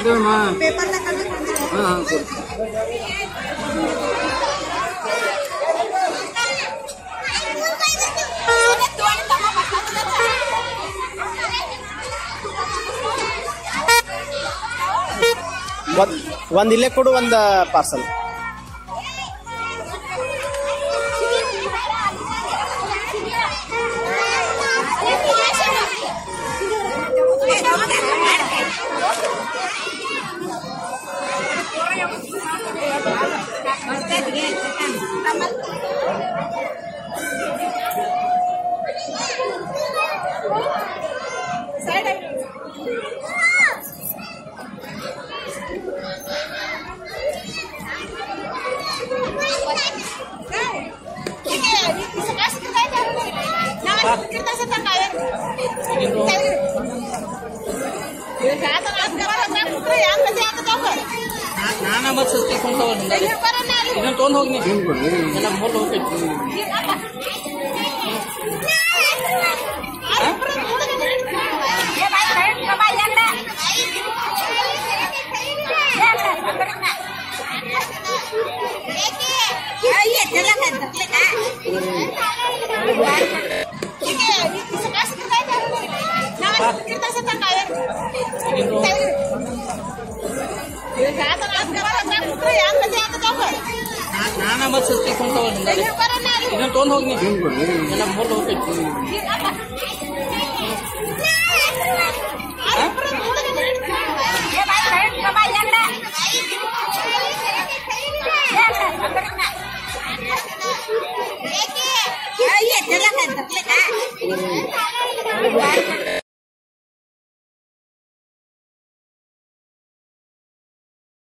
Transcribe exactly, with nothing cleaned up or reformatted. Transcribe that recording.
Paper ला करने पड़ते हैं। हाँ हाँ सर। ಒಂದು ಇಲ್ಲೇ ಕೊಡು ಒಂದು ಪಾರ್ಸಲ್ नाना मत सोचते कौन सा वाला इधर टोन होगी ना बोल हो नाना मत सोचते कौन सा वाला इधर टोन होगी ना बोल हो ये